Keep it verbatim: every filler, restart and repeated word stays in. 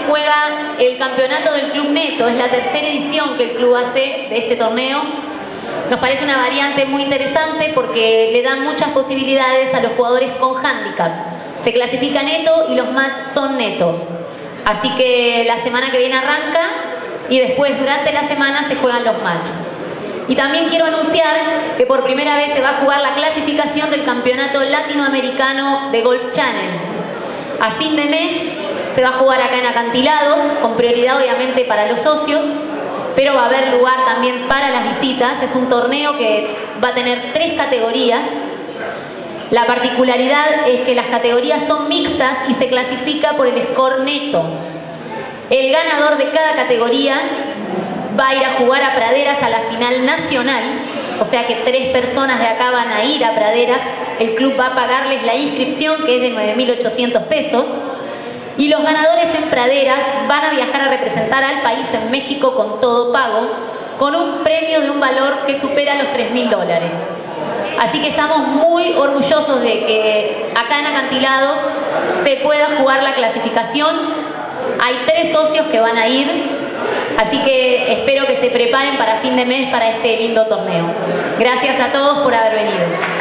juega el campeonato del Club Neto. Es la tercera edición que el club hace de este torneo. Nos parece una variante muy interesante porque le dan muchas posibilidades a los jugadores con handicap. Se clasifica neto y los match son netos. Así que la semana que viene arranca y después durante la semana se juegan los match. Y también quiero anunciar que por primera vez se va a jugar la clasificación del Campeonato Latinoamericano de Golf Channel. A fin de mes se va a jugar acá en Acantilados, con prioridad obviamente para los socios, pero va a haber lugar también para las visitas. Es un torneo que va a tener tres categorías. La particularidad es que las categorías son mixtas y se clasifica por el score neto. El ganador de cada categoría va a ir a jugar a Praderas a la final nacional, o sea que tres personas de acá van a ir a Praderas. El club va a pagarles la inscripción, que es de nueve mil ochocientos pesos, y los ganadores en Praderas van a viajar a representar al país en México con todo pago, con un premio de un valor que supera los tres mil dólares. Así que estamos muy orgullosos de que acá en Acantilados se pueda jugar la clasificación. Hay tres socios que van a ir, así que espero que se preparen para fin de mes para este lindo torneo. Gracias a todos por haber venido.